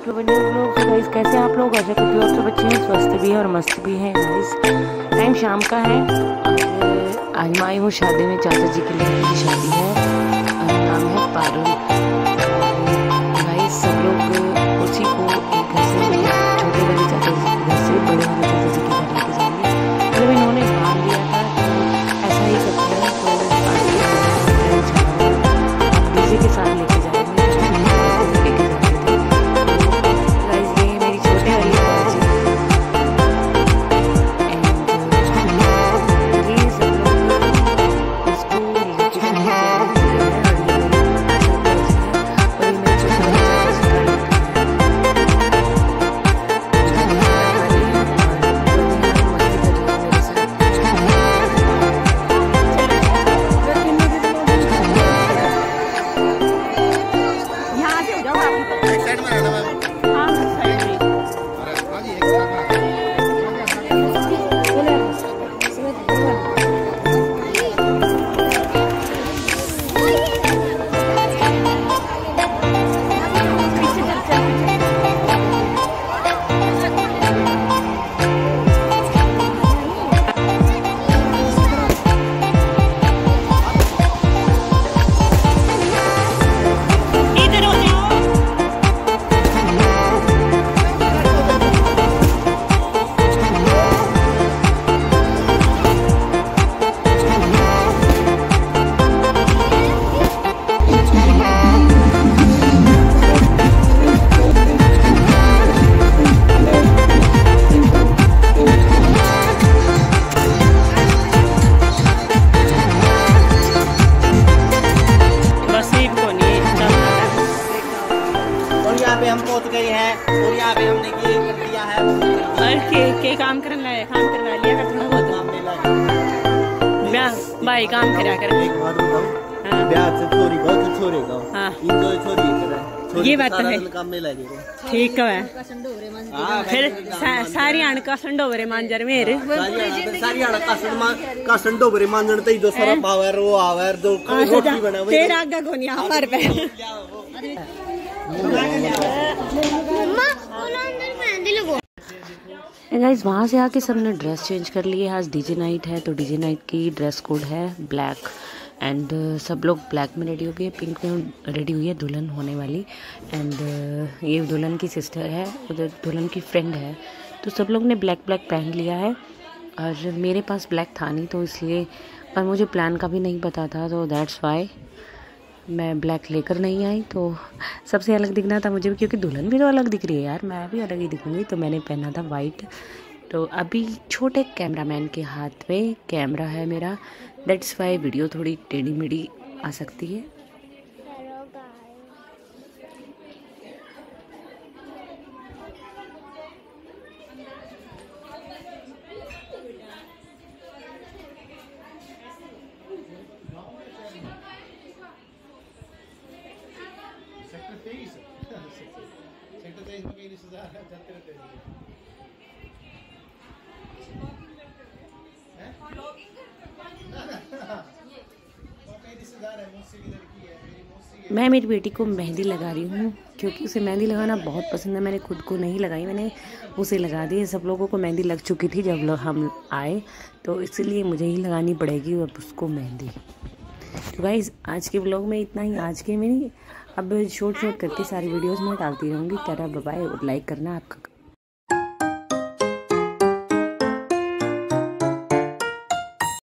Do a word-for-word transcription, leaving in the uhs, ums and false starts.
To new blog. Guys कैसे आप लोग? आशा करती हूँ आप सब अच्छे हैं, स्वस्थ भी हैं और मस्त भी हैं। गाइस टाइम शाम का है और आज मैं आई हूँ शादी में, चाचा जी के लिए की शादी है और नाम है पारुल। गाइस सब लोग उसी को एक घर से, छोटे वाले चाचा जी के घर से बड़े वाले चाचा जी के घर लेके जाएंगे। मतलब इन्होंने मान लिया था तो ऐसा ही करते हैं, तो डीजे के साथ लेके जाएंगे। हम पहुंच गए हैं और यहाँ पे हमने ये कर दिया है और के के काम करना है, काम करवा लिया कर थोड़ा बहुत काम मिला ब्याह भाई काम करा कर। एक बात बताऊं, ब्याह से छोरी को तो छोरे का हां इंजॉय छोरी करे, ये बात है, काम में लगे ठीक है। फिर सारी आण का संडोवरे मांजर मेरे सारी आण का संडमा का संडोवरे मांजन ते जो सारा पावर वो आवर जो रोटी बनावे तेरा आगा कोनी हमार पे गाइस। वहाँ से आके सबने ड्रेस चेंज कर लिए। आज डीजे नाइट है तो डीजे नाइट की ड्रेस कोड है ब्लैक एंड uh, सब लोग ब्लैक में रेडी हो गए, पिंक में रेडी हुई है दुल्हन होने वाली एंड uh, ये दुल्हन की सिस्टर है, उधर दुल्हन की फ्रेंड है, तो सब लोग ने ब्लैक ब्लैक पहन लिया है। और मेरे पास ब्लैक था नहीं तो इसलिए, पर मुझे प्लान का भी नहीं पता था तो दैट्स वाई मैं ब्लैक लेकर नहीं आई। तो सबसे अलग दिखना था मुझे भी, क्योंकि दुल्हन भी तो अलग दिख रही है यार, मैं भी अलग ही दिखूंगी, तो मैंने पहना था वाइट। तो अभी छोटे कैमरामैन के हाथ में कैमरा है मेरा, दैट्स वाई वीडियो थोड़ी टेढ़ी मेढ़ी आ सकती है। मैं मेरी बेटी को मेहंदी लगा रही हूँ क्योंकि उसे मेहंदी लगाना बहुत पसंद है। मैंने खुद को नहीं लगाई, मैंने उसे लगा दी। सब लोगों को मेहंदी लग चुकी थी जब लोग हम आए, तो इसलिए मुझे ही लगानी पड़ेगी अब उसको मेहंदी। तो गाइस आज के ब्लॉग में इतना ही। आज के में नहीं, अब शॉर्ट शॉर्ट करके सारी वीडियोस मैं डालती रहूँगी। टाटा बाय बाय और लाइक करना आपका